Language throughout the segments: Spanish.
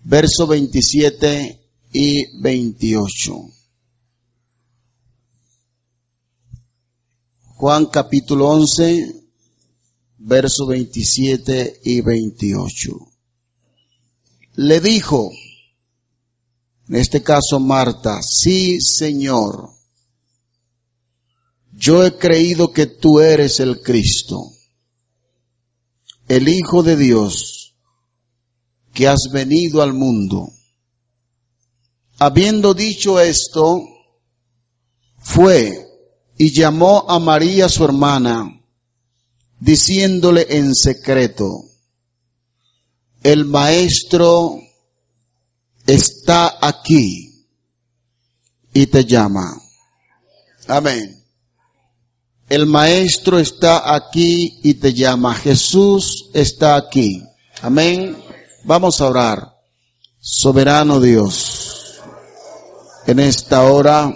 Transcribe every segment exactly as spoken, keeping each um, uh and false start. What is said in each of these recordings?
verso veintisiete y veintiocho. Juan capítulo once, verso veintisiete y veintiocho. Le dijo, en este caso Marta, sí, Señor, yo he creído que tú eres el Cristo, el Hijo de Dios, que has venido al mundo. Habiendo dicho esto, fue y llamó a María su hermana, diciéndole en secreto, el Maestro está aquí y te llama. Amén. El Maestro está aquí y te llama. Jesús está aquí. Amén. Vamos a orar. Soberano Dios, en esta hora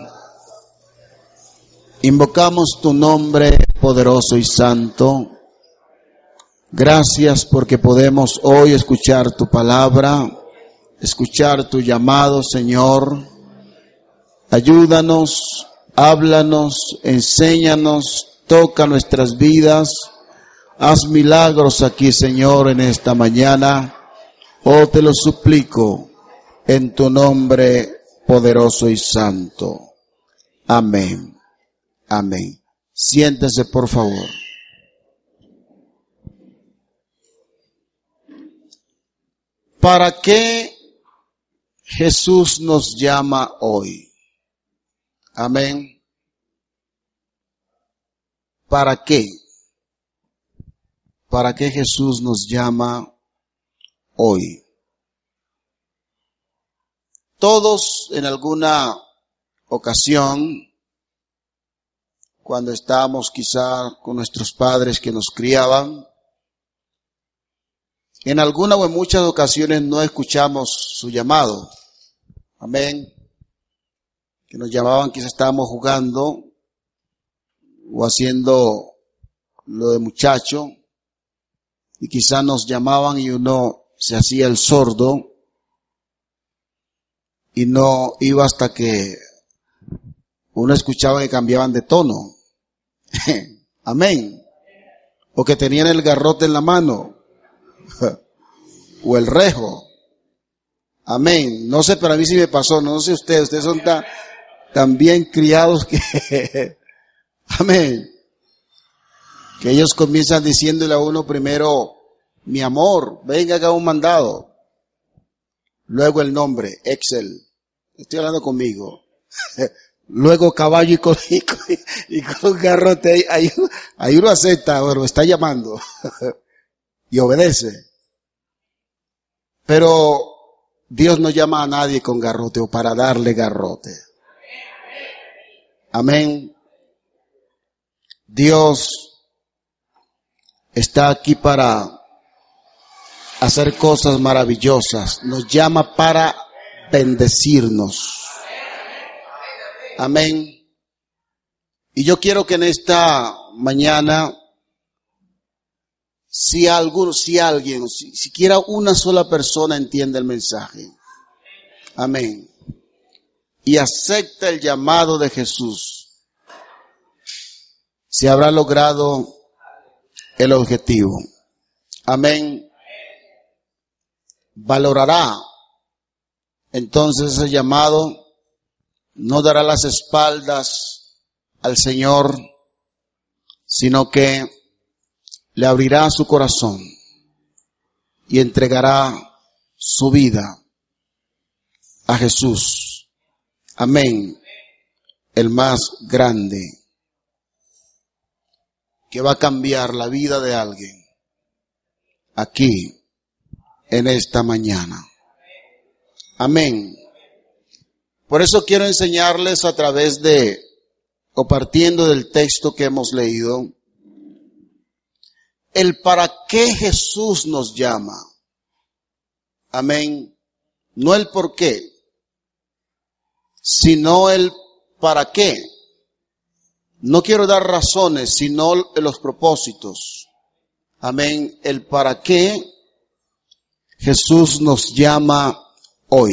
invocamos tu nombre poderoso y santo. Gracias porque podemos hoy escuchar tu palabra, escuchar tu llamado, Señor. Ayúdanos, háblanos, enséñanos, toca nuestras vidas. Haz milagros aquí, Señor, en esta mañana. Oh, te lo suplico en tu nombre poderoso y santo. Amén. Amén. Siéntese, por favor. ¿Para qué Jesús nos llama hoy? Amén. ¿Para qué? ¿Para qué Jesús nos llama hoy? Todos en alguna ocasión, cuando estábamos quizá con nuestros padres que nos criaban, en alguna o en muchas ocasiones no escuchamos su llamado. Amén. Que nos llamaban, quizás estábamos jugando o haciendo lo de muchacho, y quizás nos llamaban y uno se hacía el sordo y no iba hasta que uno escuchaba que cambiaban de tono. Amén. O que tenían el garrote en la mano o el rejo. Amén. No sé, pero a mí sí me pasó. No sé ustedes, ustedes son tan, tan bien criados que amén. Que ellos comienzan diciéndole a uno primero, mi amor, venga, haga un mandado. Luego el nombre, Excel. Estoy hablando conmigo. Luego caballo y con, y con, y con garrote. Ahí, ahí uno acepta, bueno, está llamando. Y obedece. Pero Dios no llama a nadie con garrote o para darle garrote. Amén. Dios está aquí para hacer cosas maravillosas. Nos llama para bendecirnos. Amén. Y yo quiero que en esta mañana, si alguno, si alguien, si siquiera una sola persona entiende el mensaje. Amén. Y acepta el llamado de Jesús, se habrá logrado el objetivo. Amén. Valorará entonces ese llamado, no dará las espaldas al Señor, sino que le abrirá su corazón y entregará su vida a Jesús. Amén. El más grande, que va a cambiar la vida de alguien aquí en esta mañana. Amén. Por eso quiero enseñarles a través de, o partiendo del texto que hemos leído, el para qué Jesús nos llama. Amén. No el por qué, sino el para qué. No quiero dar razones, sino los propósitos. Amén. El para qué Jesús nos llama hoy.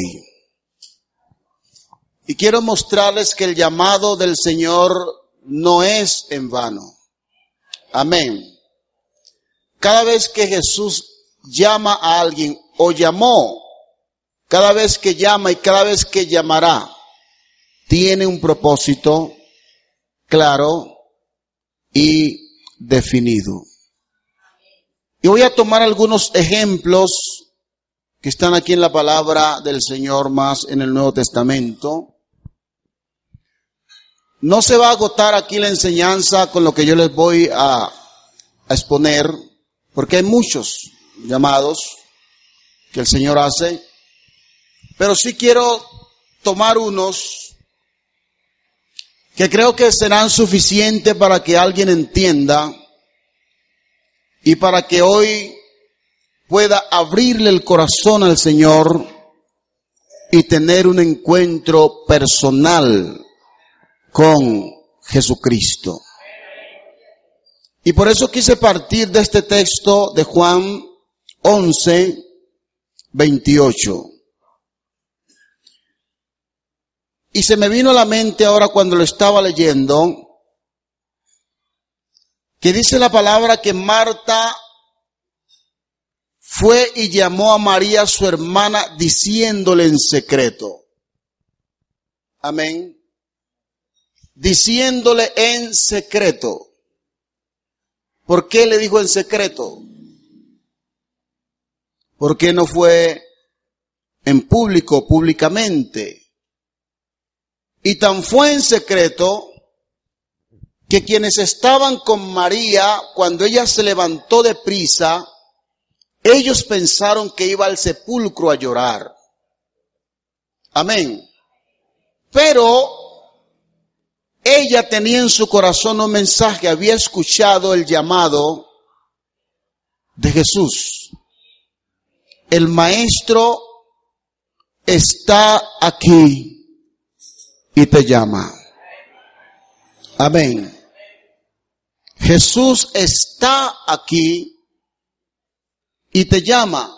Y quiero mostrarles que el llamado del Señor no es en vano. Amén. Cada vez que Jesús llama a alguien o llamó, cada vez que llama y cada vez que llamará, tiene un propósito claro y definido. Y voy a tomar algunos ejemplos que están aquí en la palabra del Señor, más en el Nuevo Testamento. No se va a agotar aquí la enseñanza con lo que yo les voy a, a exponer, porque hay muchos llamados que el Señor hace, pero sí quiero tomar unos que creo que serán suficientes para que alguien entienda y para que hoy pueda abrirle el corazón al Señor y tener un encuentro personal con Jesucristo. Y por eso quise partir de este texto de Juan once, veintiocho. Y se me vino a la mente ahora cuando lo estaba leyendo, que dice la palabra que Marta fue y llamó a María su hermana diciéndole en secreto. Amén. Diciéndole en secreto. ¿Por qué le dijo en secreto? ¿Por qué no fue en público, públicamente? Y tan fue en secreto que quienes estaban con María, cuando ella se levantó de prisa, ellos pensaron que iba al sepulcro a llorar. Amén. Pero ella tenía en su corazón un mensaje, había escuchado el llamado de Jesús. El Maestro está aquí y te llama. Amén. Jesús está aquí y te llama.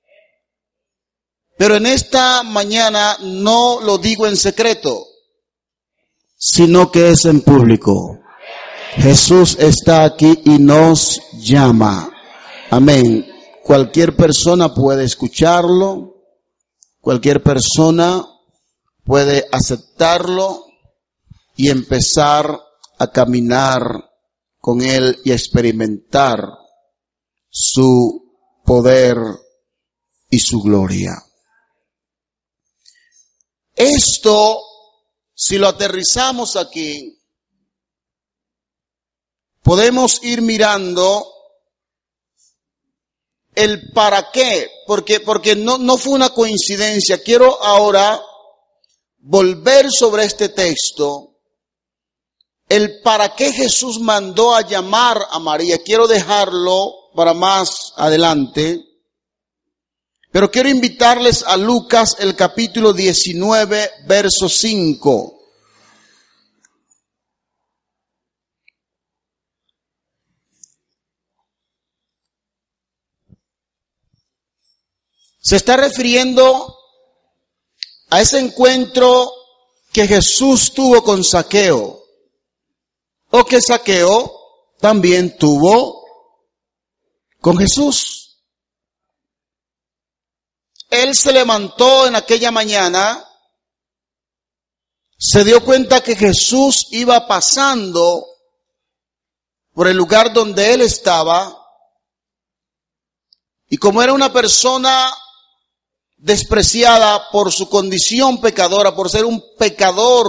Pero en esta mañana no lo digo en secreto, sino que es en público. Jesús está aquí y nos llama. Amén. Cualquier persona puede escucharlo, cualquier persona puede aceptarlo y empezar a caminar con Él y a experimentar su poder y su gloria. Esto, si lo aterrizamos aquí, podemos ir mirando el para qué, porque, porque no, no fue una coincidencia. Quiero ahora volver sobre este texto, el para qué Jesús mandó a llamar a María. Quiero dejarlo para más adelante, pero quiero invitarles a Lucas, el capítulo diecinueve, verso cinco. Se está refiriendo a ese encuentro que Jesús tuvo con Zaqueo, o que Zaqueo también tuvo con Jesús. Él se levantó en aquella mañana, se dio cuenta que Jesús iba pasando por el lugar donde él estaba, y como era una persona despreciada por su condición pecadora, por ser un pecador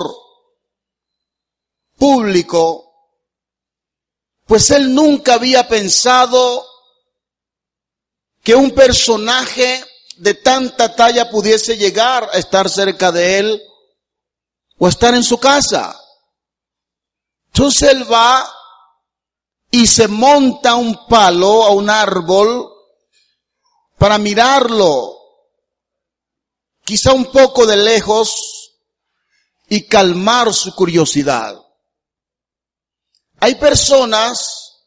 público, pues él nunca había pensado que un personaje de tanta talla pudiese llegar a estar cerca de él o estar en su casa. Entonces él va y se monta a un palo, a un árbol, para mirarlo, quizá un poco de lejos, y calmar su curiosidad. Hay personas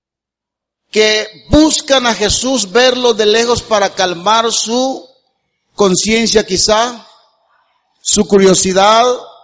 que buscan a Jesús verlo de lejos para calmar su conciencia quizá, su curiosidad,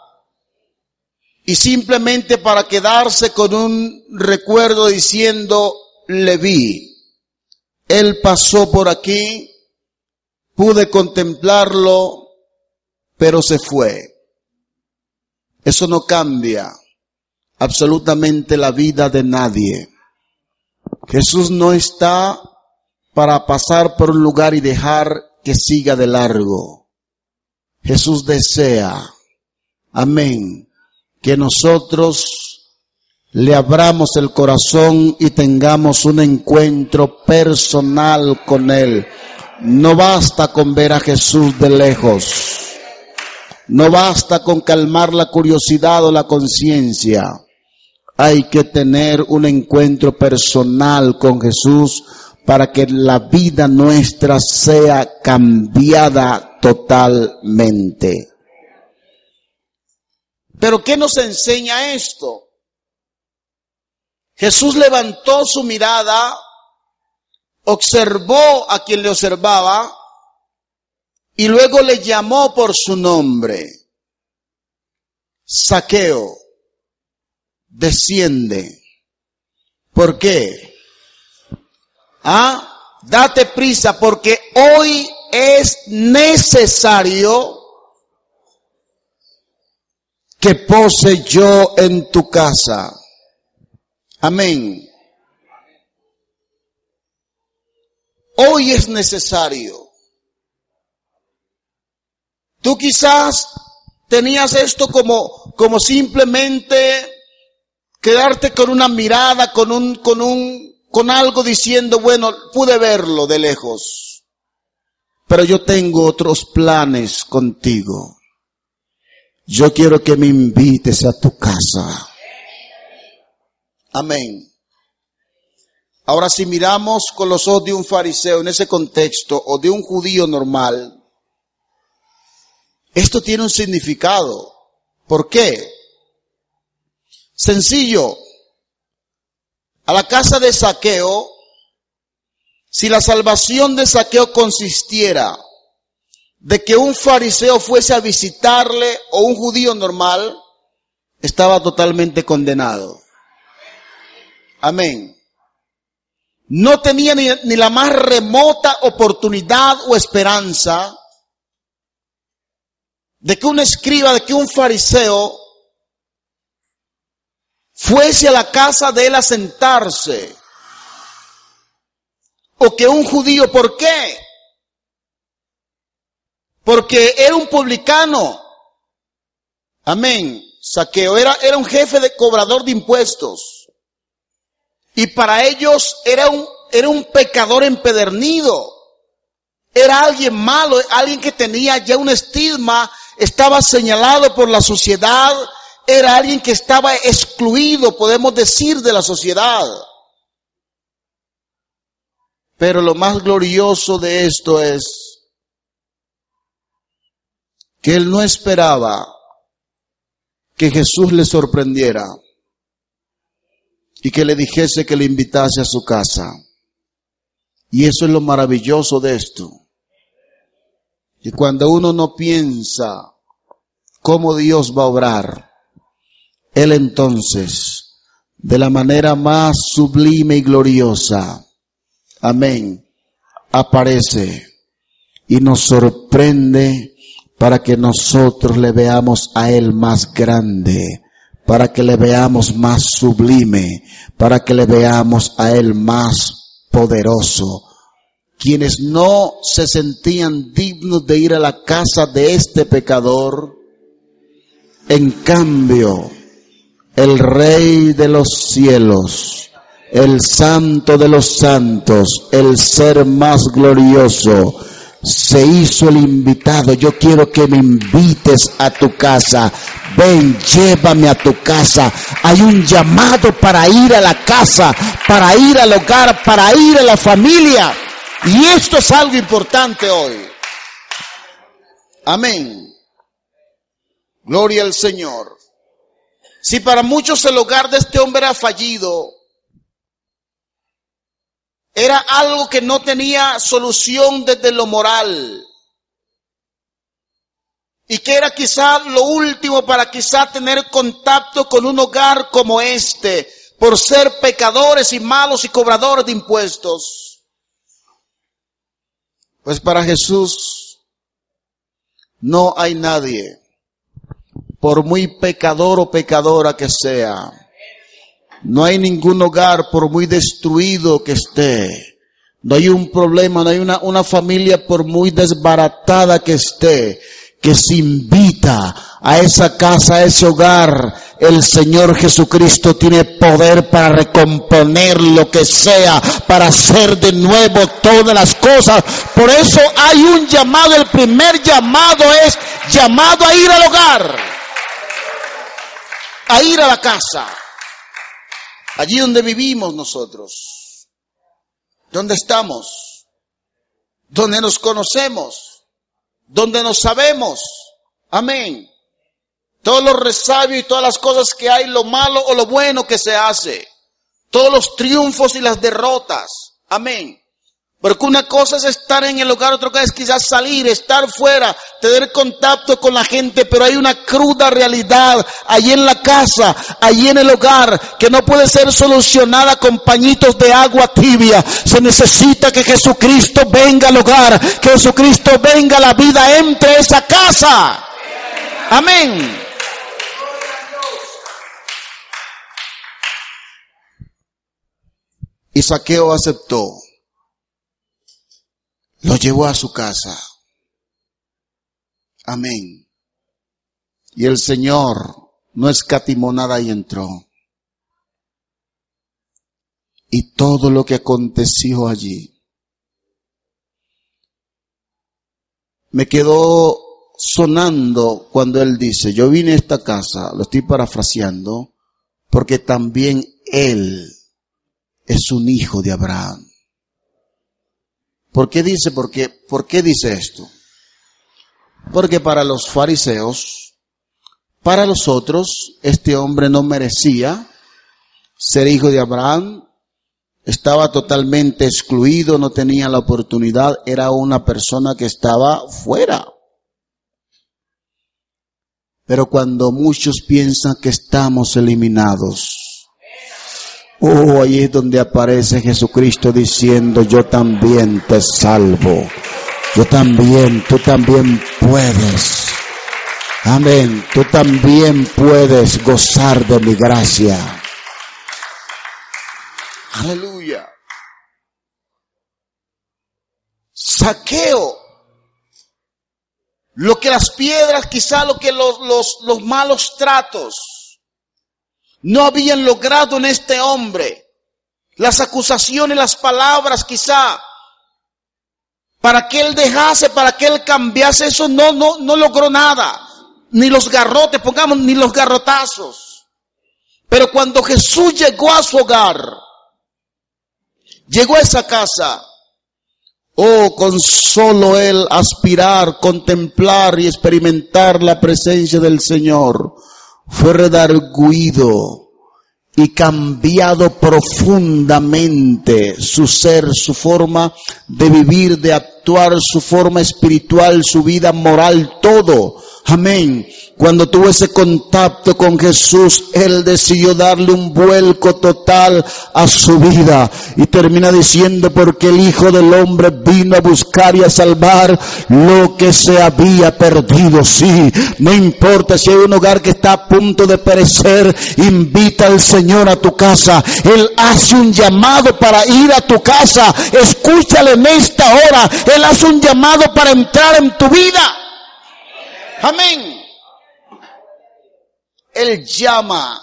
y simplemente para quedarse con un recuerdo diciendo, le vi, él pasó por aquí, pude contemplarlo, pero se fue. Eso no cambia absolutamente la vida de nadie. Jesús no está para pasar por un lugar y dejar que siga de largo. Jesús desea, amén, que nosotros le abramos el corazón y tengamos un encuentro personal con Él. No basta con ver a Jesús de lejos. No basta con calmar la curiosidad o la conciencia. Hay que tener un encuentro personal con Jesús para que la vida nuestra sea cambiada totalmente. Pero ¿qué nos enseña esto? Jesús levantó su mirada, observó a quien le observaba y luego le llamó por su nombre. Zaqueo, desciende. ¿Por qué? Ah, date prisa porque hoy es necesario que pose yo en tu casa. Amén. Hoy es necesario. Tú quizás tenías esto como, como simplemente quedarte con una mirada, con un, con un, con algo diciendo, bueno, pude verlo de lejos, pero yo tengo otros planes contigo. Yo quiero que me invites a tu casa. Amén. Ahora, si miramos con los ojos de un fariseo en ese contexto o de un judío normal, esto tiene un significado. ¿Por qué? Sencillo. A la casa de Zaqueo, si la salvación de Zaqueo consistiera de que un fariseo fuese a visitarle o un judío normal, estaba totalmente condenado. Amén. No tenía ni, ni la más remota oportunidad o esperanza de que un escriba, de que un fariseo fuese a la casa de él a sentarse. O que un judío, ¿por qué? Porque era un publicano. Amén. Zaqueo era, era un jefe de cobrador de impuestos. Y para ellos era un, era un pecador empedernido. Era alguien malo, alguien que tenía ya un estigma, estaba señalado por la sociedad, era alguien que estaba excluido, podemos decir, de la sociedad. Pero lo más glorioso de esto es que él no esperaba que Jesús le sorprendiera y que le dijese que le invitase a su casa. Y eso es lo maravilloso de esto. Y cuando uno no piensa cómo Dios va a obrar, Él entonces, de la manera más sublime y gloriosa, amén, aparece y nos sorprende para que nosotros le veamos a Él más grande, para que le veamos más sublime, para que le veamos a Él más poderoso. Quienes no se sentían dignos de ir a la casa de este pecador, en cambio, el Rey de los cielos, el Santo de los santos, el ser más glorioso, se hizo el invitado. Yo quiero que me invites a tu casa. Ven, llévame a tu casa. Hay un llamado para ir a la casa, para ir al hogar, para ir a la familia. Y esto es algo importante hoy. Amén. Gloria al Señor. Si para muchos el hogar de este hombre era fallido, era algo que no tenía solución desde lo moral, Y que era quizá lo último para quizá tener contacto con un hogar como este, por ser pecadores y malos y cobradores de impuestos. Pues para Jesús no hay nadie, por muy pecador o pecadora que sea. No hay ningún hogar, por muy destruido que esté. No hay un problema, no hay una, una familia, por muy desbaratada que esté, que se invita a esa casa, a ese hogar. El Señor Jesucristo tiene poder para recomponer lo que sea, para hacer de nuevo todas las cosas. Por eso hay un llamado. El primer llamado es llamado a ir al hogar, a ir a la casa, allí donde vivimos nosotros, donde estamos, donde nos conocemos, donde nos sabemos. Amén. Todos los resabios y todas las cosas que hay, lo malo o lo bueno que se hace. Todos los triunfos y las derrotas. Amén. Porque una cosa es estar en el hogar, otra cosa es quizás salir, estar fuera, tener contacto con la gente, pero hay una cruda realidad allí en la casa, allí en el hogar, que no puede ser solucionada con pañitos de agua tibia. Se necesita que Jesucristo venga al hogar, que Jesucristo venga a la vida, entre esa casa. Amén. Y Zaqueo aceptó. Lo llevó a su casa. Amén. Y el Señor no escatimó nada y entró. Y todo lo que aconteció allí me quedó sonando cuando él dice, yo vine a esta casa, lo estoy parafraseando, porque también él es un hijo de Abraham. ¿Por qué dice, por qué, por qué dice esto? Porque para los fariseos, para los otros, este hombre no merecía ser hijo de Abraham, estaba totalmente excluido, no tenía la oportunidad, era una persona que estaba fuera. Pero cuando muchos piensan que estamos eliminados, oh, ahí es donde aparece Jesucristo diciendo, yo también te salvo. Yo también, tú también puedes. Amén. Tú también puedes gozar de mi gracia. Aleluya. Zaqueo. Lo que las piedras, quizá lo que los, los, los malos tratos no habían logrado en este hombre. Las acusaciones, las palabras quizá, para que él dejase, para que él cambiase, eso no, no, no logró nada. Ni los garrotes, pongamos, ni los garrotazos. Pero cuando Jesús llegó a su hogar, llegó a esa casa, oh, con solo él aspirar, contemplar y experimentar la presencia del Señor, fue redarguido y cambiado profundamente su ser, su forma de vivir, de actuar, su forma espiritual, su vida moral, todo. Amén. Cuando tuvo ese contacto con Jesús, él decidió darle un vuelco total a su vida. Y termina diciendo, porque el Hijo del Hombre vino a buscar y a salvar lo que se había perdido. Sí, no importa si hay un hogar que está a punto de perecer, invita al Señor a tu casa. Él hace un llamado para ir a tu casa. Escúchale en esta hora. Él hace un llamado para entrar en tu vida. Amén. Él llama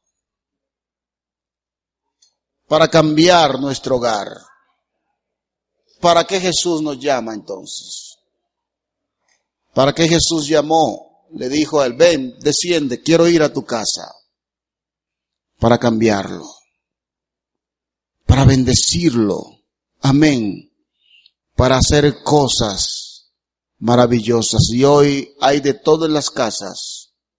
para cambiar nuestro hogar. ¿Para qué Jesús nos llama entonces? ¿Para qué Jesús llamó? Le dijo a él, ven, desciende, quiero ir a tu casa. Para cambiarlo. Para bendecirlo. Amén. Para hacer cosas maravillosas. Y hoy hay de todo en las casas.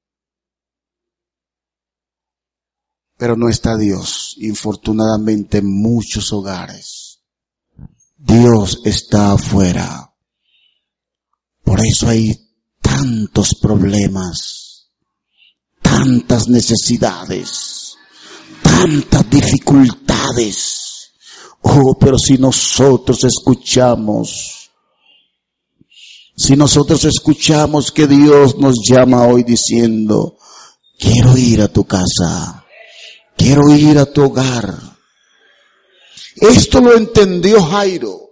Pero no está Dios, infortunadamente, en muchos hogares. Dios está afuera. Por eso hay tantos problemas, tantas necesidades, tantas dificultades. Oh, pero si nosotros escuchamos, si nosotros escuchamos que Dios nos llama hoy diciendo, quiero ir a tu casa, quiero ir a tu hogar. Esto lo entendió Jairo.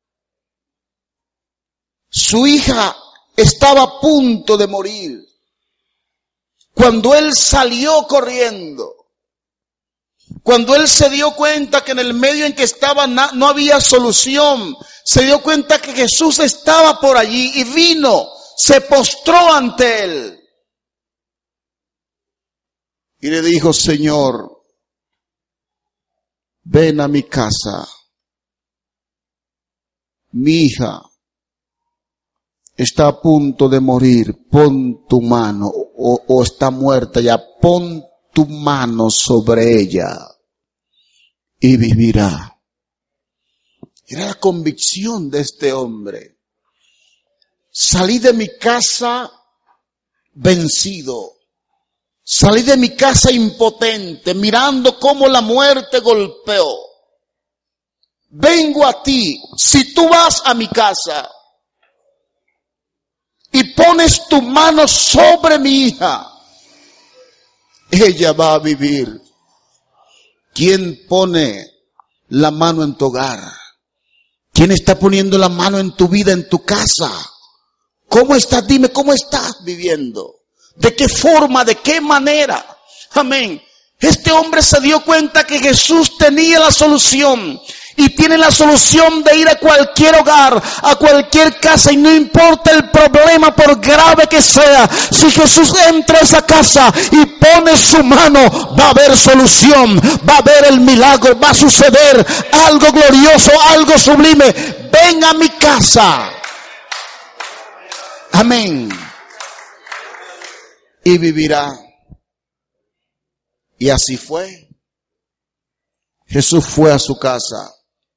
Su hija estaba a punto de morir. Cuando él salió corriendo, cuando él se dio cuenta que en el medio en que estaba no había solución, se dio cuenta que Jesús estaba por allí y vino, se postró ante él. Y le dijo, Señor, ven a mi casa. Mi hija está a punto de morir, pon tu mano, o, o está muerta ya, pon tu mano sobre ella y vivirá. Era la convicción de este hombre. Salí de mi casa vencido. Salí de mi casa impotente, mirando cómo la muerte golpeó. Vengo a ti, si tú vas a mi casa y pones tu mano sobre mi hija, ella va a vivir. ¿Quién pone la mano en tu hogar? ¿Quién está poniendo la mano en tu vida, en tu casa? ¿Cómo estás? Dime, ¿cómo estás viviendo? ¿De qué forma? ¿De qué manera? Amén. Este hombre se dio cuenta que Jesús tenía la solución. Y tiene la solución de ir a cualquier hogar, a cualquier casa, y no importa el problema por grave que sea. Si Jesús entra a esa casa y pone su mano, va a haber solución, va a haber el milagro, va a suceder algo glorioso, algo sublime. Ven a mi casa. Amén. Y vivirá. Y así fue. Jesús fue a su casa.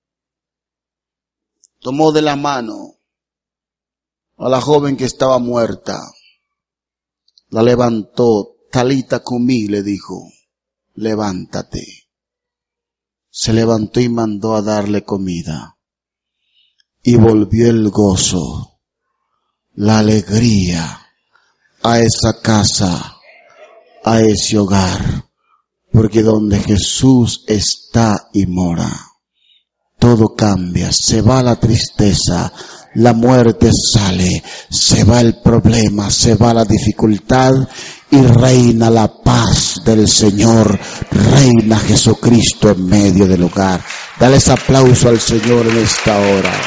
Tomó de la mano a la joven que estaba muerta. La levantó. Talita cumí, le dijo, levántate. Se levantó y mandó a darle comida. Y volvió el gozo, la alegría a esa casa, a ese hogar. Porque donde Jesús está y mora, todo cambia, se va la tristeza, la muerte sale, se va el problema, se va la dificultad y reina la paz del Señor, reina Jesucristo en medio del hogar. Dale ese aplauso al Señor en esta hora.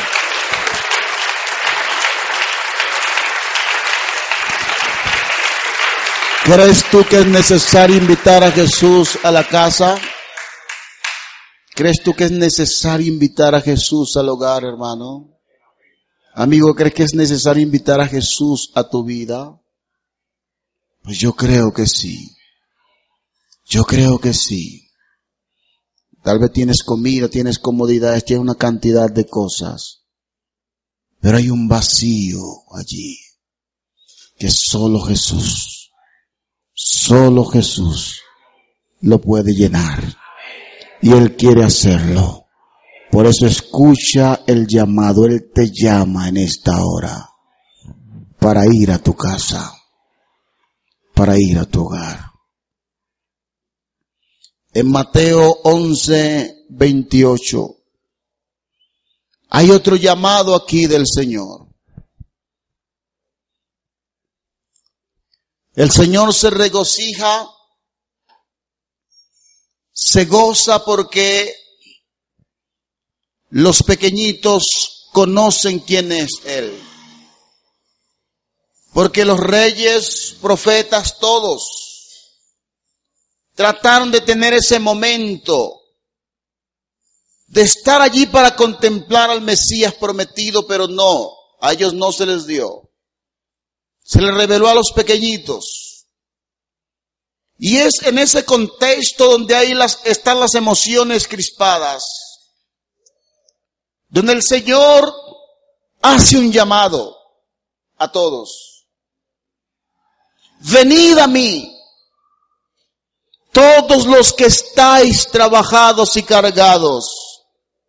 ¿Crees tú que es necesario invitar a Jesús a la casa? ¿Crees tú que es necesario invitar a Jesús al hogar, hermano? Amigo, ¿crees que es necesario invitar a Jesús a tu vida? Pues yo creo que sí. Yo creo que sí. Tal vez tienes comida, tienes comodidades, tienes una cantidad de cosas. Pero hay un vacío allí que solo Jesús, solo Jesús lo puede llenar. Y Él quiere hacerlo. Por eso escucha el llamado. Él te llama en esta hora para ir a tu casa, para ir a tu hogar. En Mateo once, veintiocho, hay otro llamado aquí del Señor. El Señor se regocija, se goza porque los pequeñitos conocen quién es Él. Porque los reyes, profetas, todos trataron de tener ese momento de estar allí para contemplar al Mesías prometido, pero no, a ellos no se les dio. Se les reveló a los pequeñitos. Y es en ese contexto donde ahí las, están las emociones crispadas, donde el Señor hace un llamado a todos. venid a mí, todos los que estáis trabajados y cargados.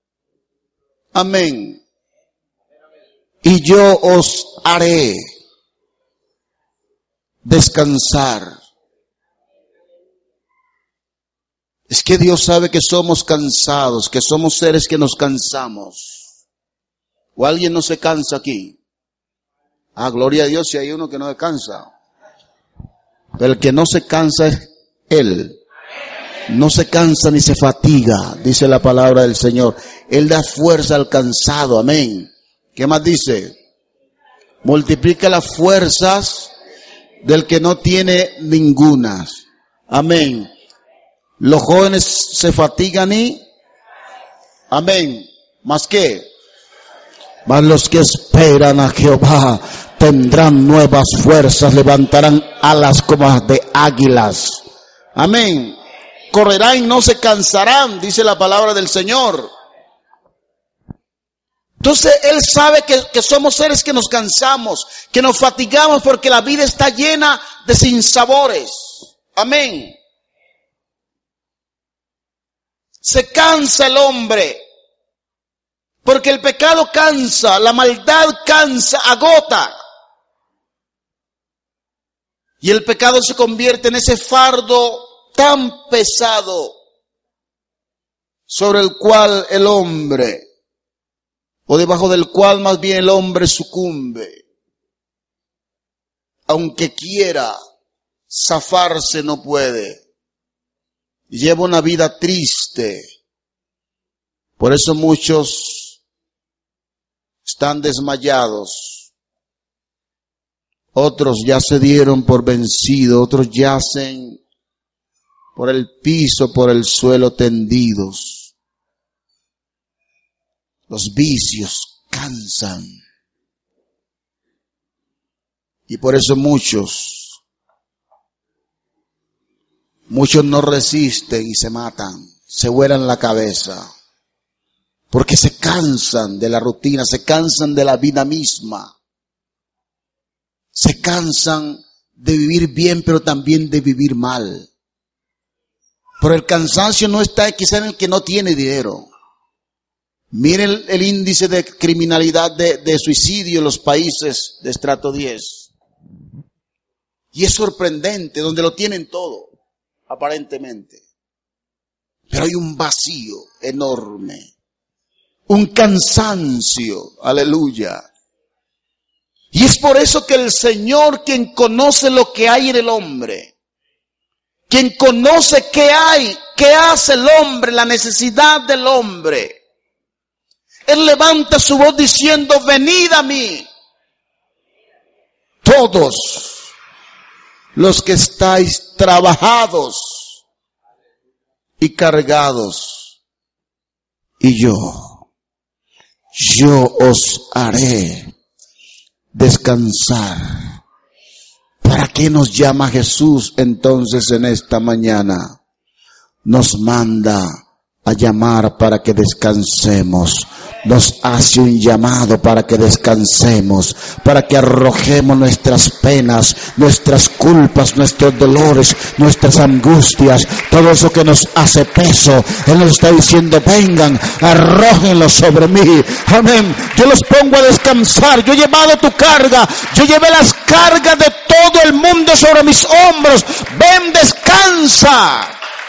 Amén. Y yo os haré descansar. Es que Dios sabe que somos cansados, que somos seres que nos cansamos. ¿O alguien no se cansa aquí? Ah, gloria a Dios si hay uno que no se cansa. Pero el que no se cansa es Él. No se cansa ni se fatiga, dice la palabra del Señor. Él da fuerza al cansado, amén. ¿Qué más dice? Multiplica las fuerzas del que no tiene ninguna. Amén. Los jóvenes se fatigan y, amén. ¿Más qué? Mas los que esperan a Jehová tendrán nuevas fuerzas, levantarán alas como de águilas. Amén. Correrán y no se cansarán, dice la palabra del Señor. Entonces Él sabe que, que somos seres que nos cansamos, que nos fatigamos porque la vida está llena de sinsabores. Amén. Se cansa el hombre, porque el pecado cansa, la maldad cansa, agota. Y el pecado se convierte en ese fardo tan pesado sobre el cual el hombre, o debajo del cual más bien el hombre sucumbe. Aunque quiera zafarse, no puede. Lleva una vida triste. Por eso muchos están desmayados. Otros ya se dieron por vencidos. Otros yacen por el piso, por el suelo tendidos. Los vicios cansan. Y por eso muchos Muchos no resisten y se matan, se vuelan la cabeza, porque se cansan de la rutina, se cansan de la vida misma, se cansan de vivir bien, pero también de vivir mal. Pero el cansancio no está quizá en el que no tiene dinero. Miren el, el índice de criminalidad de, de suicidio en los países de estrato diez. Y es sorprendente, donde lo tienen todo. Aparentemente. Pero hay un vacío enorme. Un cansancio. Aleluya. Y es por eso que el Señor, quien conoce lo que hay en el hombre, quien conoce qué hay, qué hace el hombre, la necesidad del hombre, Él levanta su voz diciendo, venid a mí, todos los que estáis trabajados y cargados, y yo, yo os haré descansar. ¿Para qué nos llama Jesús entonces en esta mañana? Nos manda a llamar para que descansemos. Nos hace un llamado para que descansemos, para que arrojemos nuestras penas, nuestras culpas, nuestros dolores, nuestras angustias, todo eso que nos hace peso. Él nos está diciendo, vengan, arrójenlo sobre mí. Amén. Yo los pongo a descansar. Yo he llevado tu carga. Yo llevé las cargas de todo el mundo sobre mis hombros. Ven, descansa.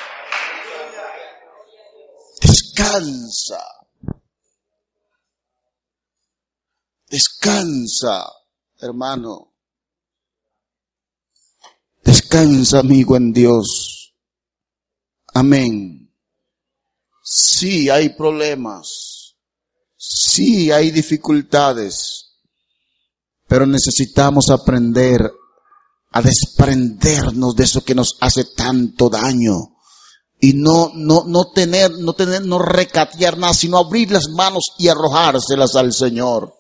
Descansa. Descansa, hermano. Descansa, amigo, en Dios. Amén. Sí, hay problemas. Sí, hay dificultades. Pero necesitamos aprender a desprendernos de eso que nos hace tanto daño. Y no, no, no tener, no tener, no recatear nada, sino abrir las manos y arrojárselas al Señor.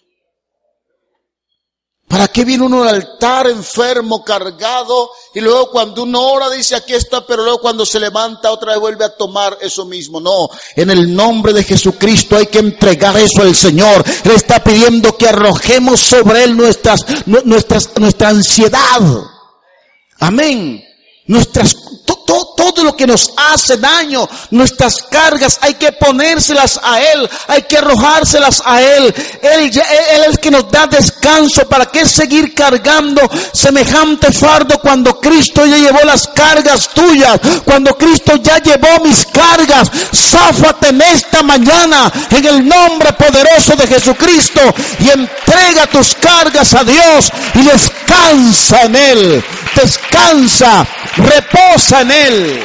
¿Para qué viene uno al altar enfermo, cargado, y luego cuando uno ora dice aquí está, pero luego cuando se levanta otra vez vuelve a tomar eso mismo? No, en el nombre de Jesucristo hay que entregar eso al Señor. Él está pidiendo que arrojemos sobre Él nuestras, nuestras, nuestra ansiedad. Amén. Nuestras, to, to, todo lo que nos hace daño, nuestras cargas, hay que ponérselas a Él, hay que arrojárselas a Él. Él, Él es el que nos da descanso. ¿Para qué seguir cargando semejante fardo cuando Cristo ya llevó las cargas tuyas? Cuando Cristo ya llevó mis cargas. Záfate en esta mañana en el nombre poderoso de Jesucristo y entrega tus cargas a Dios y descansa en Él. Descansa, reposa en Él.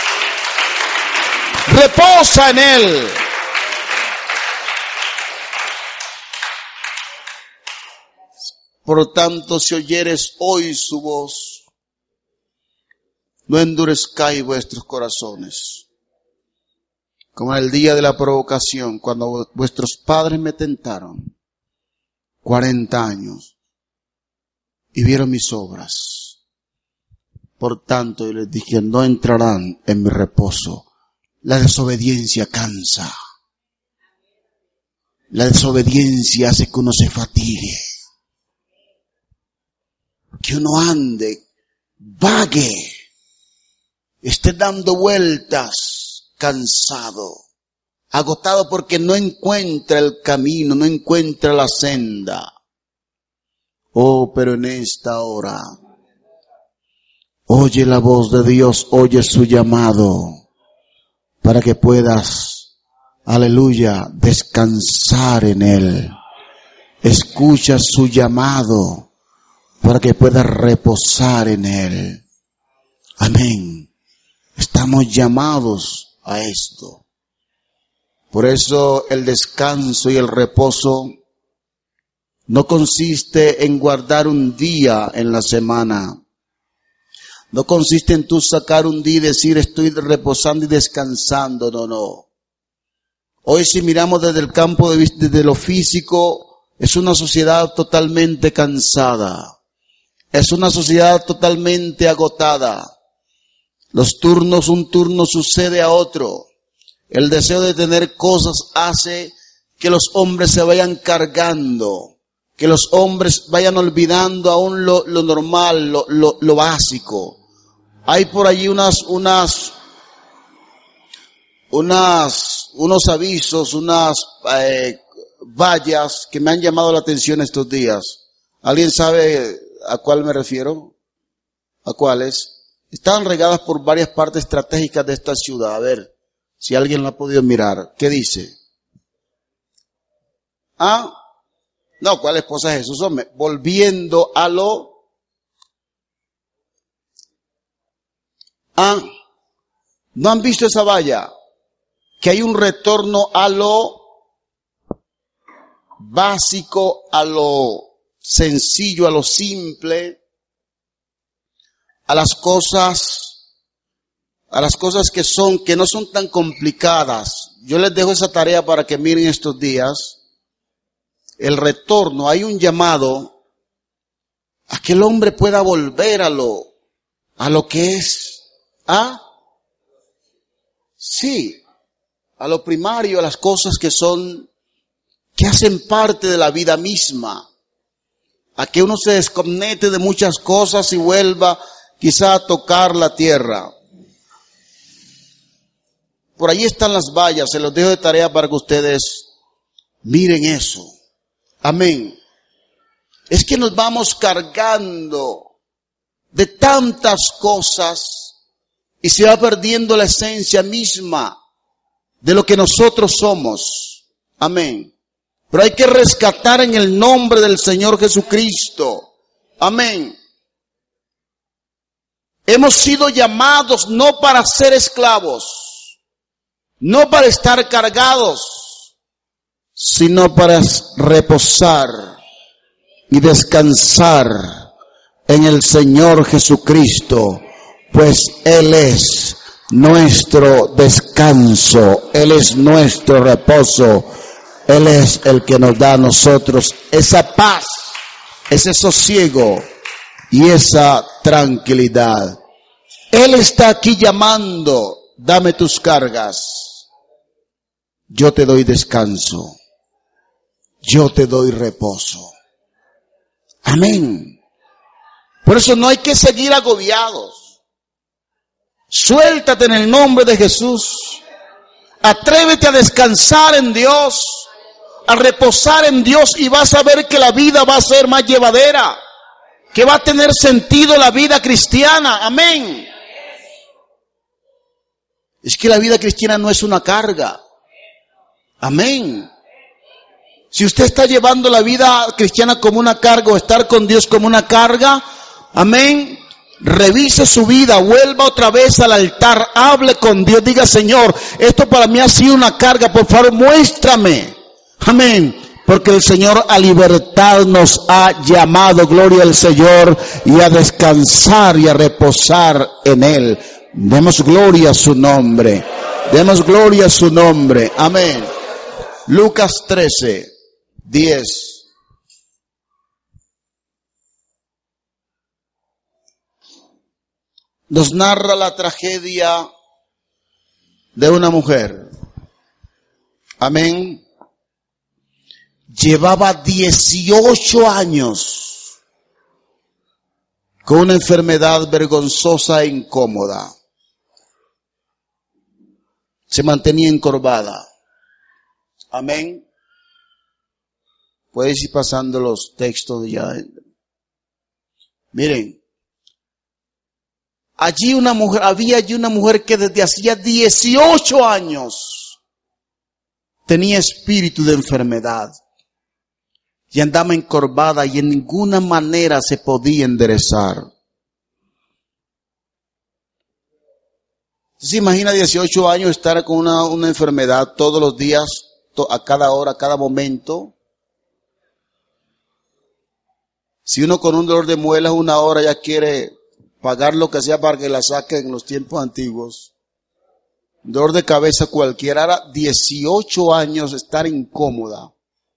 Reposa en Él. Por lo tanto, si oyeres hoy su voz, no endurezcáis vuestros corazones, como en el día de la provocación, cuando vuestros padres me tentaron cuarenta años y vieron mis obras. Por tanto, yo les dije, no entrarán en mi reposo. La desobediencia cansa. La desobediencia hace que uno se fatigue. Que uno ande, vague, esté dando vueltas, cansado, agotado porque no encuentra el camino, no encuentra la senda. Oh, pero en esta hora, oye la voz de Dios, oye su llamado, para que puedas, aleluya, descansar en Él. Escucha su llamado, para que puedas reposar en Él. Amén. Estamos llamados a esto. Por eso el descanso y el reposo no consiste en guardar un día en la semana. No consiste en tú sacar un día y decir estoy reposando y descansando. No, no. Hoy si miramos desde el campo de vista, desde lo físico, es una sociedad totalmente cansada. Es una sociedad totalmente agotada. Los turnos, un turno sucede a otro. El deseo de tener cosas hace que los hombres se vayan cargando, que los hombres vayan olvidando aún lo, lo normal, lo, lo, lo básico. Hay por allí unas, unas, unas, unos avisos, unas eh, vallas que me han llamado la atención estos días. ¿Alguien sabe a cuál me refiero? ¿A cuáles? Están regadas por varias partes estratégicas de esta ciudad. A ver si alguien la ha podido mirar. ¿Qué dice? ¿Ah? No, ¿cuál esposa de Jesús? Hombre, volviendo a lo... ¿Ah? ¿No han visto esa valla? Que hay un retorno a lo básico, a lo sencillo, a lo simple, a las cosas, a las cosas que son, que no son tan complicadas. Yo les dejo esa tarea para que miren estos días. El retorno, hay un llamado a que el hombre pueda volver a lo, a lo que es, ¿ah? Sí, a lo primario, a las cosas que son, que hacen parte de la vida misma. A que uno se desconecte de muchas cosas y vuelva quizá a tocar la tierra. Por ahí están las vallas, se los dejo de tarea para que ustedes miren eso. Amén. Es que nos vamos cargando de tantas cosas y se va perdiendo la esencia misma de lo que nosotros somos. Amén. Pero hay que rescatar en el nombre del Señor Jesucristo. Amén. Hemos sido llamados no para ser esclavos, no para estar cargados, sino para reposar y descansar en el Señor Jesucristo, pues Él es nuestro descanso, Él es nuestro reposo, Él es el que nos da a nosotros esa paz, ese sosiego y esa tranquilidad. Él está aquí llamando, dame tus cargas, yo te doy descanso, yo te doy reposo. Amén. Por eso no hay que seguir agobiados. Suéltate en el nombre de Jesús. Atrévete a descansar en Dios, a reposar en Dios, y vas a ver que la vida va a ser más llevadera, que va a tener sentido la vida cristiana. Amén. Es que la vida cristiana no es una carga. Amén. Si usted está llevando la vida cristiana como una carga, o estar con Dios como una carga, amén, revise su vida, vuelva otra vez al altar, hable con Dios, diga: Señor, esto para mí ha sido una carga, por favor muéstrame. Amén. Porque el Señor a libertad nos ha llamado, gloria al Señor, y a descansar y a reposar en Él. Demos gloria a su nombre. Demos gloria a su nombre. Amén. Lucas trece, diez. Nos narra la tragedia de una mujer. Amén. Llevaba dieciocho años con una enfermedad vergonzosa e incómoda. Se mantenía encorvada. Amén. Puedes ir pasando los textos ya. Miren. Allí una mujer, había allí una mujer que desde hacía dieciocho años tenía espíritu de enfermedad. Y andaba encorvada y en ninguna manera se podía enderezar. ¿Se imagina dieciocho años estar con una, una enfermedad todos los días, to, a cada hora, a cada momento? Si uno con un dolor de muelas una hora ya quiere pagar lo que sea para que la saquen en los tiempos antiguos. Dolor de cabeza cualquiera. Era dieciocho años estar incómoda.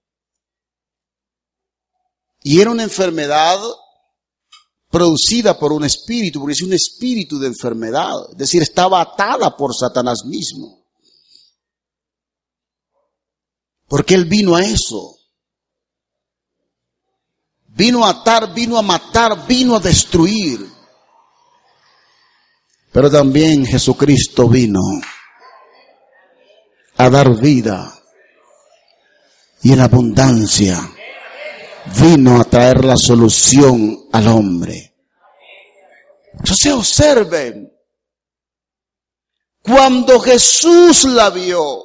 Y era una enfermedad producida por un espíritu, porque es un espíritu de enfermedad. Es decir, estaba atada por Satanás mismo. Porque él vino a eso. Vino a atar, vino a matar, vino a destruir. Pero también Jesucristo vino a dar vida y en abundancia. Vino a traer la solución al hombre. Entonces observen, cuando Jesús la vio,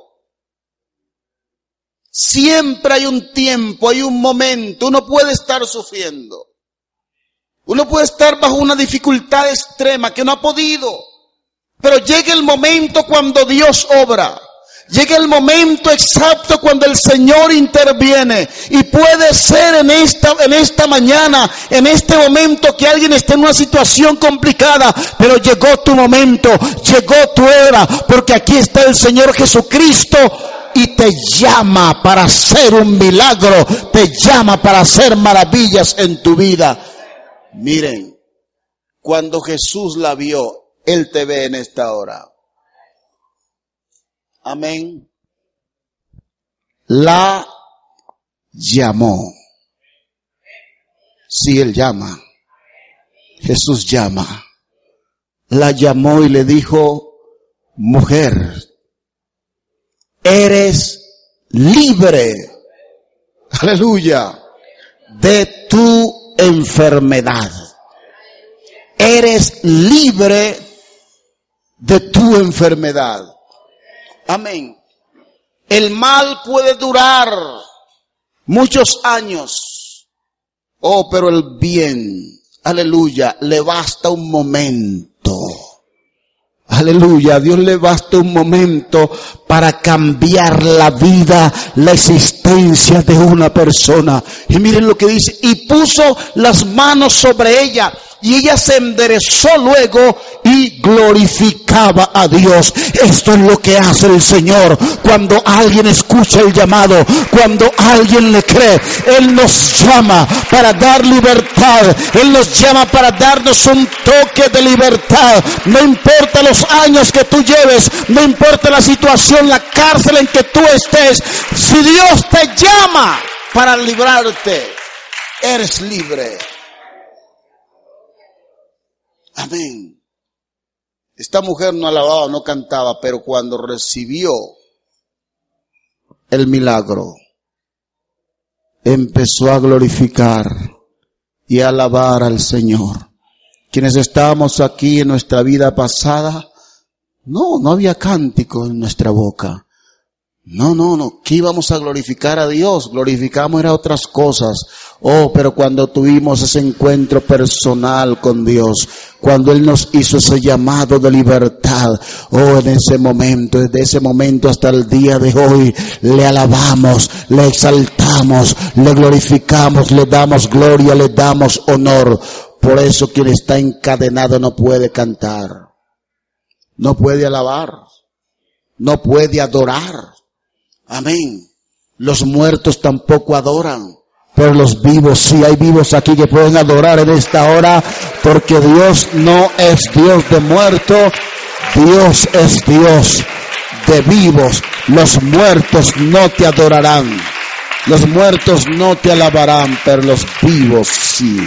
siempre hay un tiempo, hay un momento, uno puede estar sufriendo. Uno puede estar bajo una dificultad extrema que no ha podido, pero llega el momento cuando Dios obra. Llega el momento exacto cuando el Señor interviene. Y puede ser en esta, en esta mañana, en este momento, que alguien esté en una situación complicada, pero llegó tu momento, llegó tu hora, porque aquí está el Señor Jesucristo y te llama para hacer un milagro, te llama para hacer maravillas en tu vida. Miren, cuando Jesús la vio, Él te ve en esta hora. Amén. La llamó. Sí, Él llama. Jesús llama. La llamó y le dijo: mujer, eres libre. Aleluya. De tu enfermedad. Eres libre de tu enfermedad. Amén. El mal puede durar muchos años. Oh, pero el bien, aleluya, le basta un momento. Aleluya, a Dios le basta un momento para cambiar la vida, la existencia de una persona. Y miren lo que dice: y puso las manos sobre ella, y ella se enderezó luego y glorificaba a Dios. Esto es lo que hace el Señor cuando alguien escucha el llamado, cuando alguien le cree. Él nos llama para dar libertad. Él nos llama para darnos un toque de libertad. No importa los años que tú lleves, no importa la situación, la cárcel en que tú estés. Si Dios te llama para librarte, eres libre. Amén. Esta mujer no alababa, no cantaba, pero cuando recibió el milagro, empezó a glorificar y a alabar al Señor. Quienes estábamos aquí en nuestra vida pasada, no, no había cántico en nuestra boca. No, no, no, que íbamos a glorificar a Dios, glorificamos era otras cosas. Oh, pero cuando tuvimos ese encuentro personal con Dios, cuando Él nos hizo ese llamado de libertad, oh, en ese momento, desde ese momento hasta el día de hoy, le alabamos, le exaltamos, le glorificamos, le damos gloria, le damos honor. Por eso quien está encadenado no puede cantar, no puede alabar, no puede adorar. Amén. Los muertos tampoco adoran, pero los vivos, sí, hay vivos aquí que pueden adorar en esta hora, porque Dios no es Dios de muertos, Dios es Dios de vivos. Los muertos no te adorarán, los muertos no te alabarán, pero los vivos sí.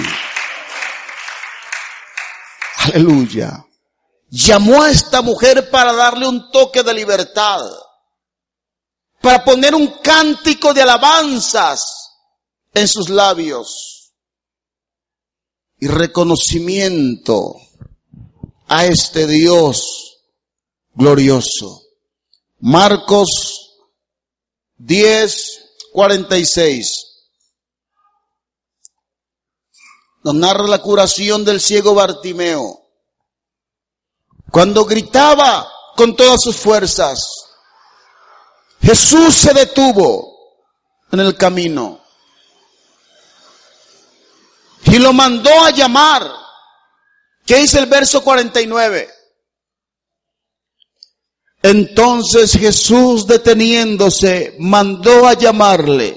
Aleluya. Llamó a esta mujer para darle un toque de libertad, para poner un cántico de alabanzas en sus labios y reconocimiento a este Dios glorioso. Marcos diez, cuarenta y seis. Nos narra la curación del ciego Bartimeo, cuando gritaba con todas sus fuerzas. Jesús se detuvo en el camino y lo mandó a llamar. ¿Qué dice el verso cuarenta y nueve? Entonces Jesús, deteniéndose, mandó a llamarle,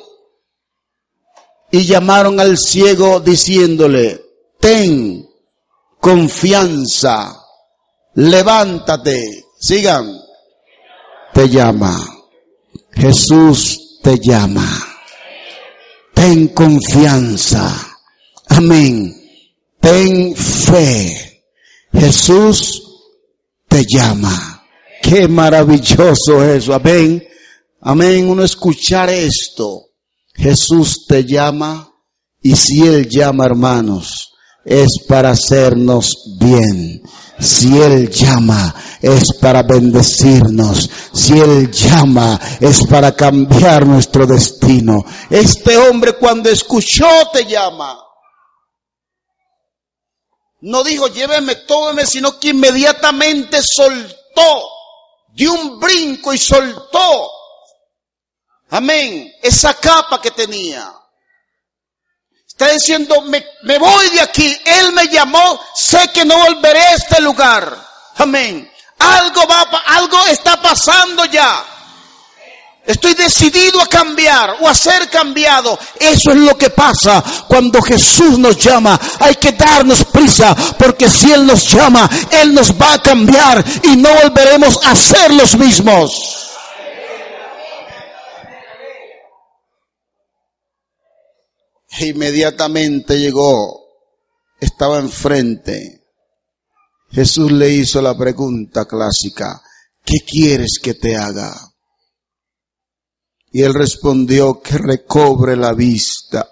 y llamaron al ciego diciéndole: ten confianza, levántate. Sigan. Te llama. Jesús te llama. Ten confianza. Amén. Ten fe. Jesús te llama. Qué maravilloso eso. Amén. Amén. Uno escuchar esto. Jesús te llama, y si Él llama, hermanos, es para hacernos bien. Si Él llama, es para bendecirnos. Si Él llama, es para cambiar nuestro destino. Este hombre, cuando escuchó te llama, no dijo lléveme, tómeme, sino que inmediatamente soltó, dio un brinco y soltó, amén, esa capa que tenía. Está diciendo, me, me voy de aquí. Él me llamó, sé que no volveré a este lugar. Amén. Algo va, algo está pasando ya. Estoy decidido a cambiar o a ser cambiado. Eso es lo que pasa cuando Jesús nos llama. Hay que darnos prisa, porque si Él nos llama, Él nos va a cambiar y no volveremos a ser los mismos. E inmediatamente llegó, estaba enfrente. Jesús le hizo la pregunta clásica: ¿qué quieres que te haga? Y él respondió: que recobre la vista.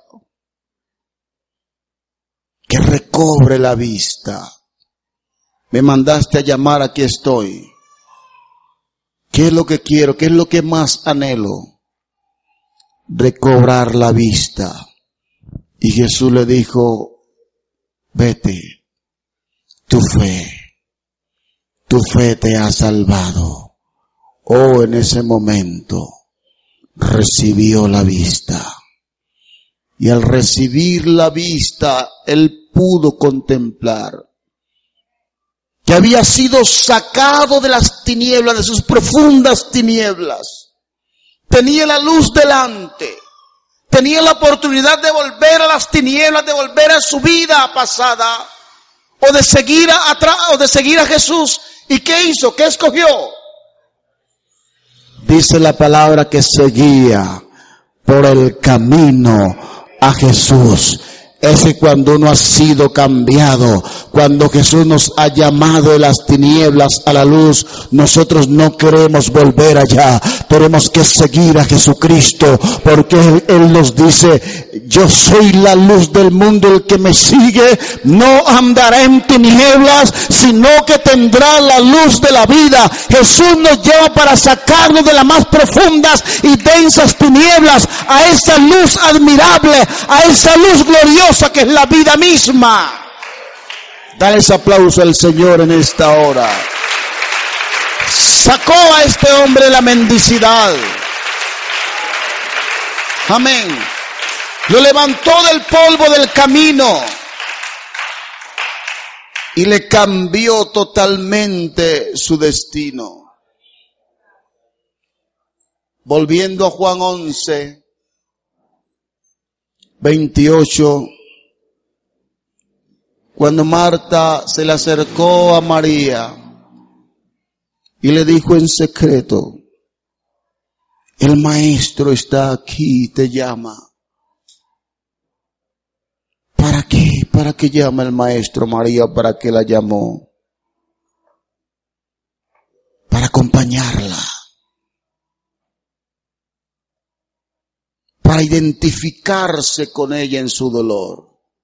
Que recobre la vista. Me mandaste a llamar, aquí estoy. ¿Qué es lo que quiero? ¿Qué es lo que más anhelo? Recobrar la vista. Y Jesús le dijo: vete, tu fe, tu fe te ha salvado. Oh, en ese momento recibió la vista. Y al recibir la vista, él pudo contemplar que había sido sacado de las tinieblas, de sus profundas tinieblas. Tenía la luz delante. Tenía la oportunidad de volver a las tinieblas, de volver a su vida pasada, o de seguir a, atrás, o de seguir a Jesús. ¿Y qué hizo? ¿Qué escogió? Dice la palabra que seguía por el camino a Jesús. Es que cuando uno ha sido cambiado, cuando Jesús nos ha llamado de las tinieblas a la luz, nosotros no queremos volver allá. Tenemos que seguir a Jesucristo, porque Él, Él nos dice, yo soy la luz del mundo, el que me sigue no andará en tinieblas, sino que tendrá la luz de la vida. Jesús nos lleva para sacarnos de las más profundas y densas tinieblas a esa luz admirable, a esa luz gloriosa que es la vida misma. Dale ese aplauso al Señor en esta hora. Sacó a este hombre de la mendicidad. Amén. Lo levantó del polvo del camino y le cambió totalmente su destino. Volviendo a Juan once, veintiocho. Cuando Marta se le acercó a María y le dijo en secreto, el maestro está aquí y te llama. ¿Para qué? ¿Para qué llama el maestro María? ¿Para qué la llamó? Para acompañarla. Para identificarse con ella en su dolor.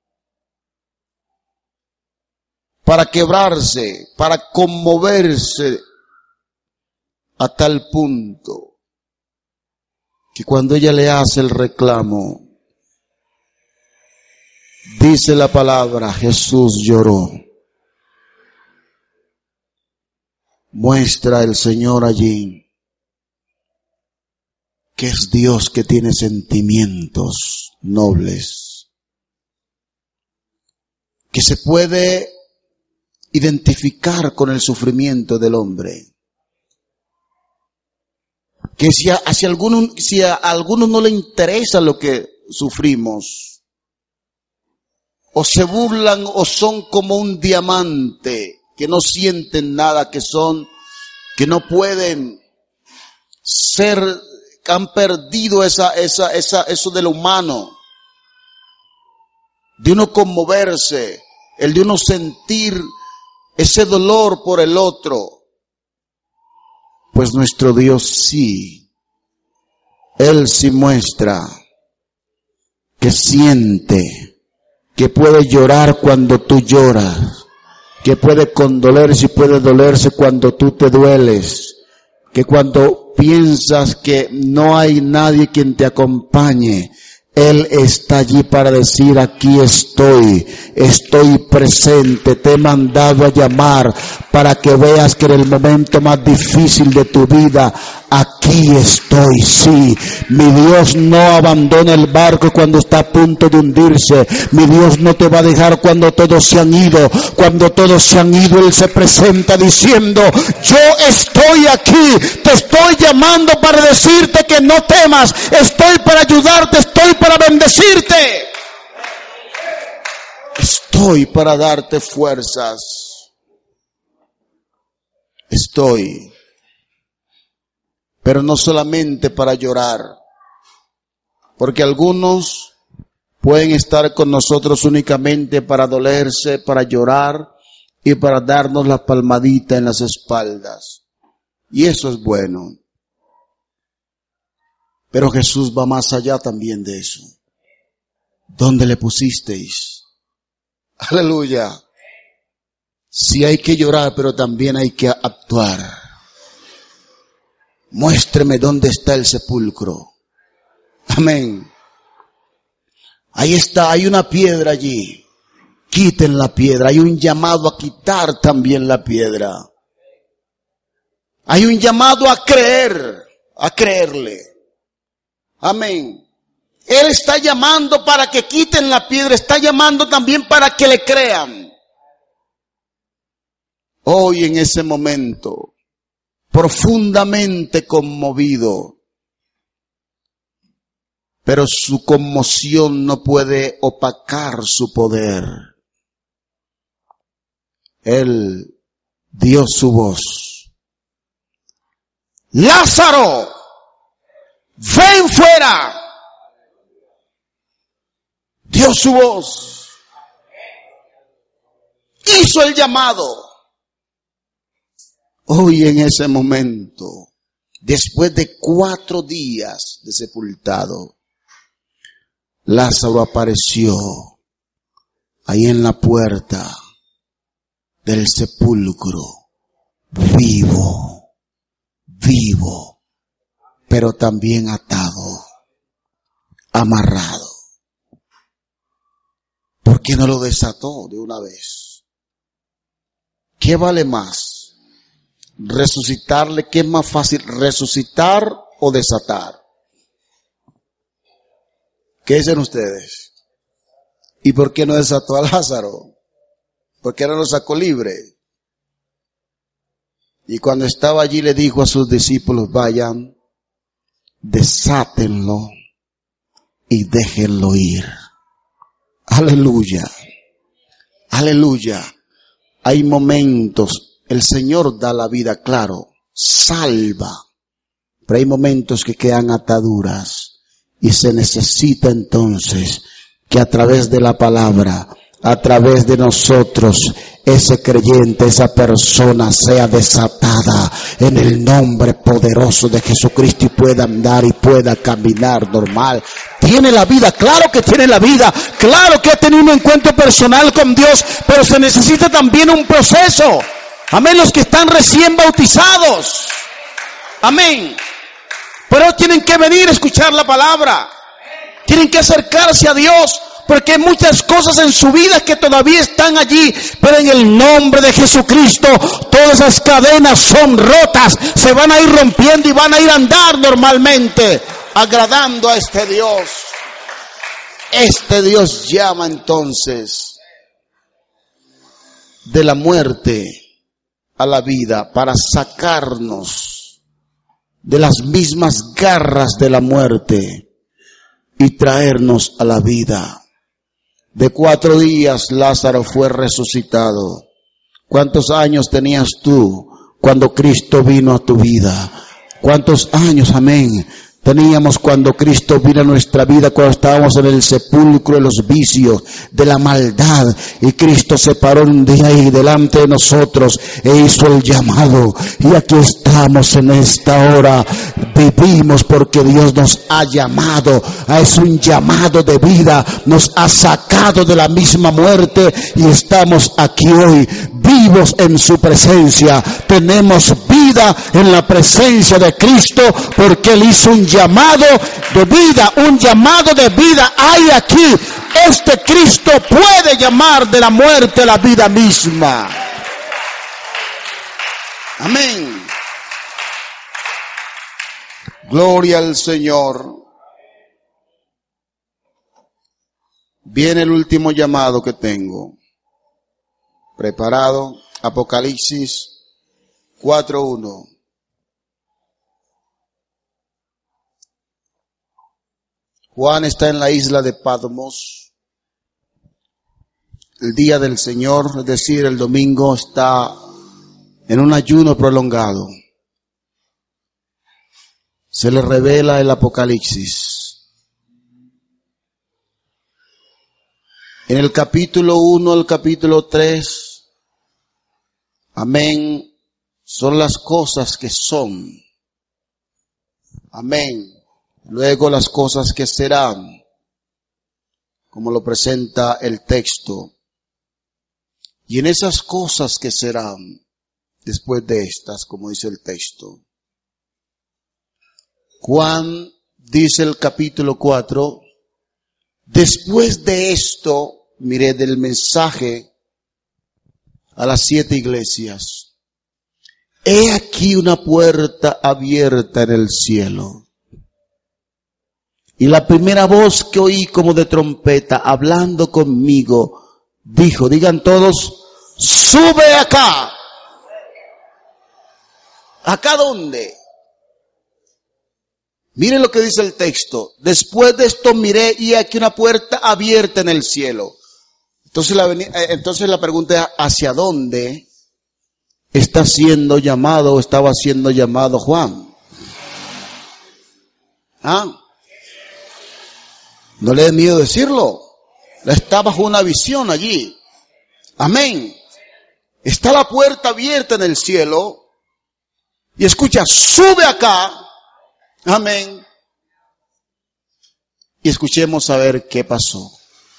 Para quebrarse, para conmoverse a tal punto que cuando ella le hace el reclamo, dice la palabra, Jesús lloró. Muestra el Señor allí que es Dios que tiene sentimientos nobles, que se puede identificar con el sufrimiento del hombre. Que si a, si a alguno, si a algunos no le interesa lo que sufrimos, o se burlan o son como un diamante, que no sienten nada, que son, que no pueden ser, que han perdido esa, esa, esa, eso de lo humano, de uno conmoverse, el de uno sentir ese dolor por el otro. Pues nuestro Dios sí, Él sí muestra que siente, que puede llorar cuando tú lloras, que puede condolerse y puede dolerse cuando tú te dueles, que cuando piensas que no hay nadie quien te acompañe, Él está allí para decir, aquí estoy, estoy presente, te he mandado a llamar para que veas que en el momento más difícil de tu vida, aquí estoy, sí. Mi Dios no abandona el barco cuando está a punto de hundirse. Mi Dios no te va a dejar cuando todos se han ido. Cuando todos se han ido, Él se presenta diciendo, yo estoy aquí, te estoy llamando para decirte que no temas, estoy para ayudarte, estoy para bendecirte. Estoy para darte fuerzas. Estoy. Pero no solamente para llorar, porque algunos pueden estar con nosotros únicamente para dolerse, para llorar y para darnos la palmadita en las espaldas. Y eso es bueno. Pero Jesús va más allá también de eso. ¿Dónde le pusisteis? Aleluya. Sí hay que llorar, pero también hay que actuar. Muéstreme dónde está el sepulcro. Amén. Ahí está, hay una piedra allí. Quiten la piedra. Hay un llamado a quitar también la piedra. Hay un llamado a creer, a creerle. Amén. Él está llamando para que quiten la piedra, está llamando también para que le crean. Hoy en ese momento, profundamente conmovido, pero su conmoción no puede opacar su poder. Él dio su voz. Lázaro, ven fuera. Dio dio su voz, hizo el llamado. Hoy en ese momento, después de cuatro días de sepultado, Lázaro apareció ahí en la puerta del sepulcro, vivo, vivo, pero también atado, amarrado. ¿Por qué no lo desató de una vez? ¿Qué vale más? Resucitarle, ¿qué es más fácil? ¿Resucitar o desatar? ¿Qué dicen ustedes? ¿Y por qué no desató a Lázaro? ¿Por qué no lo sacó libre? Y cuando estaba allí le dijo a sus discípulos, vayan, desátenlo y déjenlo ir. Aleluya, aleluya. Hay momentos, el Señor da la vida, claro, salva, pero hay momentos que quedan ataduras y se necesita entonces que a través de la palabra, a través de nosotros, ese creyente, esa persona sea desatada en el nombre poderoso de Jesucristo y pueda andar y pueda caminar normal. Tiene la vida, claro que tiene la vida, claro que ha tenido un encuentro personal con Dios, pero se necesita también un proceso. Amén, los que están recién bautizados. Amén. Pero tienen que venir a escuchar la palabra. Tienen que acercarse a Dios. Porque hay muchas cosas en su vida que todavía están allí, pero en el nombre de Jesucristo, todas esas cadenas son rotas, se van a ir rompiendo y van a ir a andar normalmente, agradando a este Dios. Este Dios llama entonces de la muerte a la vida para sacarnos de las mismas garras de la muerte y traernos a la vida. De cuatro días Lázaro fue resucitado. ¿Cuántos años tenías tú cuando Cristo vino a tu vida? ¿Cuántos años, amén, teníamos cuando Cristo vino a nuestra vida, cuando estábamos en el sepulcro de los vicios, de la maldad, y Cristo se paró un día ahí delante de nosotros e hizo el llamado, y aquí estamos en esta hora, vivimos porque Dios nos ha llamado, es un llamado de vida, nos ha sacado de la misma muerte y estamos aquí hoy, vivos en su presencia, tenemos vida en la presencia de Cristo porque Él hizo un llamado de vida, un llamado de vida hay aquí. Este Cristo puede llamar de la muerte a la vida misma. Amén. Gloria al Señor. Viene el último llamado que tengo. Preparado. Apocalipsis cuatro uno. Juan está en la isla de Patmos. El día del Señor, es decir, el domingo, está en un ayuno prolongado. Se le revela el Apocalipsis. En el capítulo uno al capítulo tres, amén, son las cosas que son. Amén. Luego las cosas que serán, como lo presenta el texto. Y en esas cosas que serán, después de estas, como dice el texto, Juan dice el capítulo cuatro, después de esto, mire del mensaje a las siete iglesias, he aquí una puerta abierta en el cielo. Y la primera voz que oí como de trompeta hablando conmigo, dijo, digan todos, sube acá. ¿Acá dónde? Miren lo que dice el texto. Después de esto miré y aquí una puerta abierta en el cielo. Entonces la, entonces la pregunta es, ¿hacia dónde está siendo llamado o estaba siendo llamado Juan? ¿Ah? No le dé miedo decirlo. Está bajo una visión allí. Amén. Está la puerta abierta en el cielo. Y escucha, sube acá. Amén. Y escuchemos a ver qué pasó.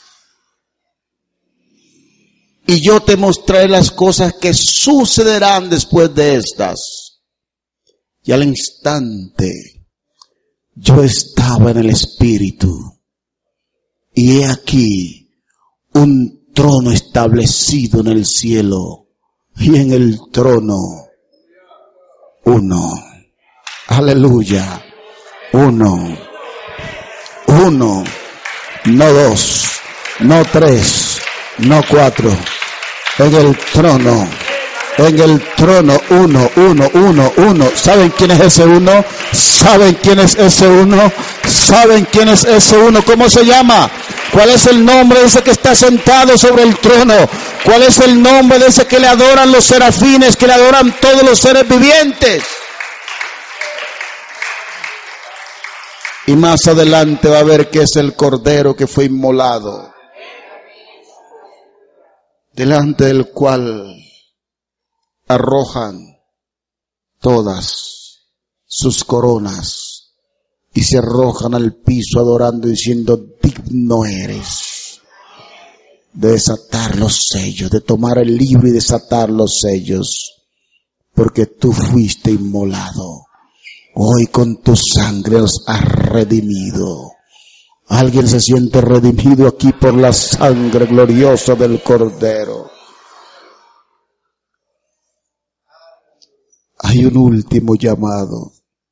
Y yo te mostraré las cosas que sucederán después de estas. Y al instante, yo estaba en el Espíritu. Y he aquí un trono establecido en el cielo. Y en el trono, uno. Aleluya. Uno. Uno. No dos. No tres. No cuatro. En el trono. En el trono. Uno. Uno. Uno. Uno. ¿Saben quién es ese uno? ¿Saben quién es ese uno? ¿Saben quién es ese uno? ¿Cómo se llama? ¿Cuál es el nombre de ese que está sentado sobre el trono? ¿Cuál es el nombre de ese que le adoran los serafines, que le adoran todos los seres vivientes? Y más adelante va a ver que es el cordero que fue inmolado, delante del cual arrojan todas sus coronas y se arrojan al piso adorando, diciendo: digno eres de desatar los sellos, de tomar el libro y desatar los sellos, porque tú fuiste inmolado. Hoy con tu sangre nos has redimido. ¿Alguien se siente redimido aquí por la sangre gloriosa del Cordero? Hay un último llamado.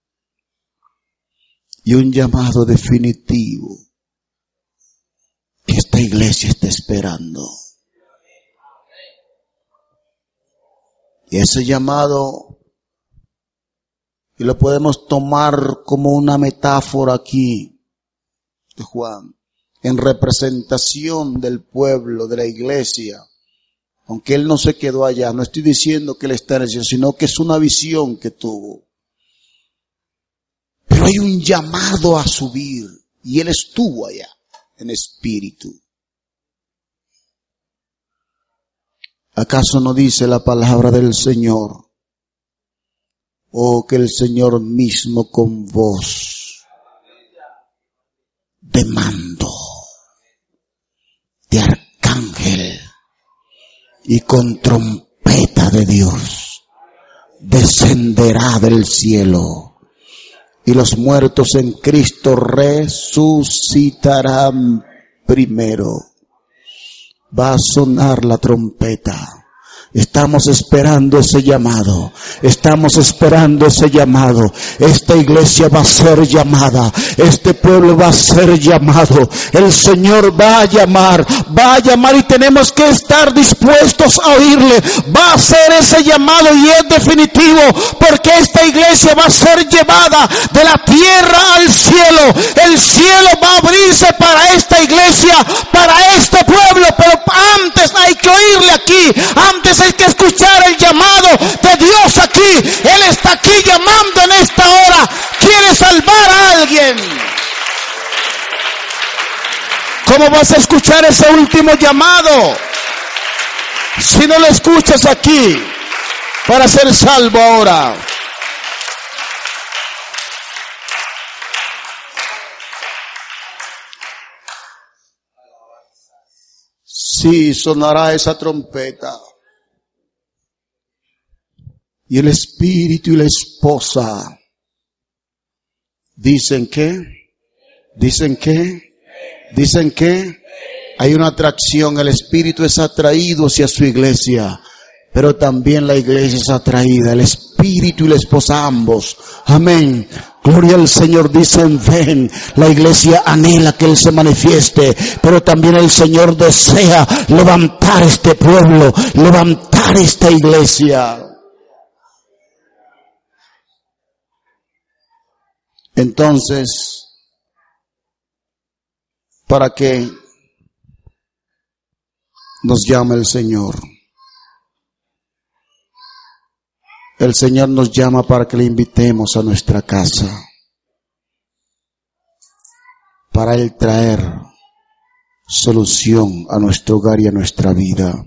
Y un llamado definitivo que esta iglesia está esperando. Y ese llamado, y lo podemos tomar como una metáfora aquí de Juan, en representación del pueblo, de la iglesia. Aunque él no se quedó allá, no estoy diciendo que él está en el cielo, sino que es una visión que tuvo. Pero hay un llamado a subir, y él estuvo allá en espíritu. ¿Acaso no dice la palabra del Señor? Oh, que el Señor mismo con voz de mando, de arcángel y con trompeta de Dios descenderá del cielo. Y los muertos en Cristo resucitarán primero. Va a sonar la trompeta. Estamos esperando ese llamado. Estamos esperando ese llamado. Esta iglesia va a ser llamada. Este pueblo va a ser llamado. El Señor va a llamar. Va a llamar y tenemos que estar dispuestos a oírle. Va a ser ese llamado y es definitivo. Porque esta iglesia va a ser llevada de la tierra al cielo. El cielo va a abrirse para esta iglesia, para este pueblo. Pero antes hay que oírle aquí. Antes hay que escuchar el llamado de Dios aquí. Él está aquí llamando en esta hora. Quiere salvar a alguien. ¿Cómo vas a escuchar ese último llamado si no lo escuchas aquí para ser salvo ahora? Sí, sonará esa trompeta. Y el espíritu y la esposa dicen que, dicen que, dicen que hay una atracción. El espíritu es atraído hacia su iglesia, pero también la iglesia es atraída. El espíritu y la esposa ambos. Amén. Gloria al Señor. Dicen: ven. La iglesia anhela que Él se manifieste, pero también el Señor desea levantar este pueblo, levantar esta iglesia. Entonces, ¿para qué nos llama el Señor? El Señor nos llama para que le invitemos a nuestra casa, para Él traer solución a nuestro hogar y a nuestra vida,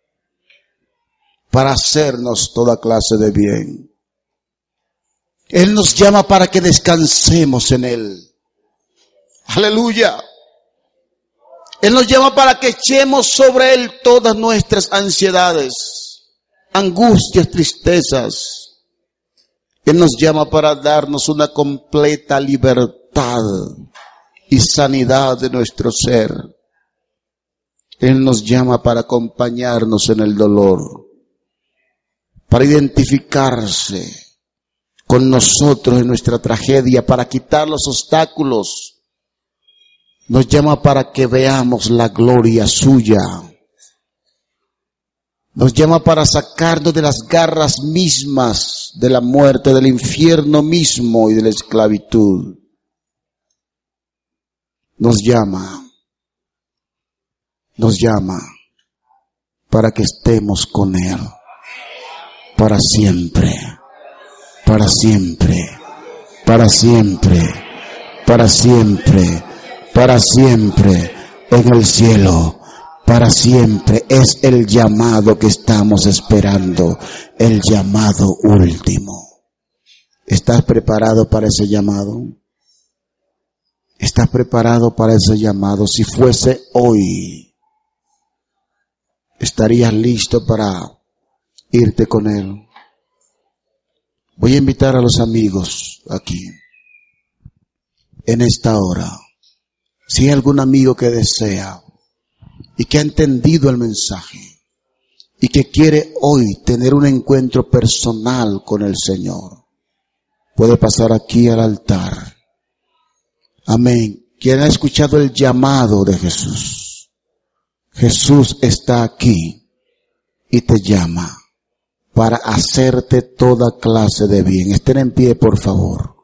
para hacernos toda clase de bien. Él nos llama para que descansemos en Él. Aleluya. Él nos llama para que echemos sobre Él todas nuestras ansiedades, angustias, tristezas. Él nos llama para darnos una completa libertad y sanidad de nuestro ser. Él nos llama para acompañarnos en el dolor, para identificarse con nosotros en nuestra tragedia, para quitar los obstáculos. Nos llama para que veamos la gloria suya. Nos llama para sacarnos de las garras mismas de la muerte, del infierno mismo y de la esclavitud. Nos llama, nos llama para que estemos con Él para siempre, para siempre, para siempre, para siempre. Para siempre en el cielo, para siempre. Es el llamado que estamos esperando, el llamado último. ¿Estás preparado para ese llamado? ¿Estás preparado para ese llamado? Si fuese hoy, ¿estarías listo para irte con Él? Voy a invitar a los amigos aquí, en esta hora. Si hay algún amigo que desea y que ha entendido el mensaje y que quiere hoy tener un encuentro personal con el Señor, puede pasar aquí al altar. Amén. Quien ha escuchado el llamado de Jesús, Jesús está aquí y te llama para hacerte toda clase de bien. Estén en pie, por favor.